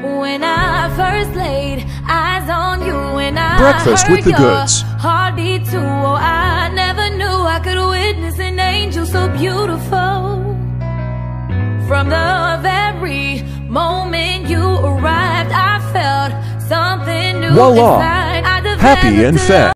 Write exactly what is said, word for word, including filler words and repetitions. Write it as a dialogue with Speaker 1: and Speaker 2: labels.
Speaker 1: when I first laid eyes on you, when I
Speaker 2: Breakfast
Speaker 1: heard
Speaker 2: with the
Speaker 1: your
Speaker 2: Goods.
Speaker 1: heartbeat too. Oh, I never knew I could witness an angel so beautiful. From the very moment you arrived, I felt something new
Speaker 2: Voila!
Speaker 1: inside. I
Speaker 2: Happy and
Speaker 1: developed a
Speaker 2: fed.